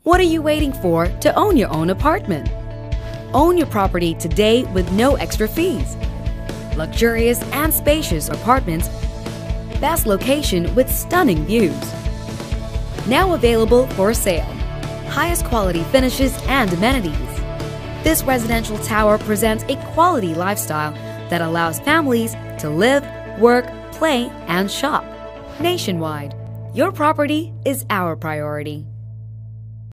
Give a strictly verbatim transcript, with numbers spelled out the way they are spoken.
What are you waiting for to own your own apartment? Own your property today with no extra fees. Luxurious and spacious apartments, best location with stunning views. Now available for sale. Highest quality finishes and amenities. This residential tower presents a quality lifestyle that allows families to live, work, play, and shop. Nationwide, your property is our priority.